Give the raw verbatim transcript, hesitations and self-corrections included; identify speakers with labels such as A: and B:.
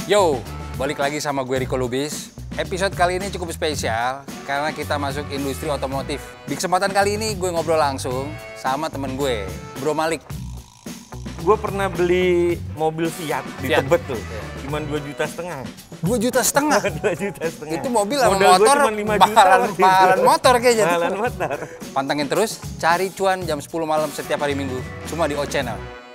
A: Yo, balik lagi sama gue Riko Lubis. Episode kali ini cukup spesial karena kita masuk industri otomotif. Di kesempatan kali ini gue ngobrol langsung sama temen gue, Bro Malik.
B: Gue pernah beli mobil Fiat di
A: Fiat.
B: Tebet tuh,
A: Iya.
B: cuma dua juta setengah.
A: dua juta setengah?
B: dua juta setengah.
A: Itu mobil sama
B: Modal gua
A: motor,
B: cuma lima juta
A: bahalan,
B: waktu itu.
A: bahalan motor kayaknya.
B: Bahalan motor.
A: Pantengin terus, cari cuan jam sepuluh malam setiap hari Minggu, cuma di O Channel.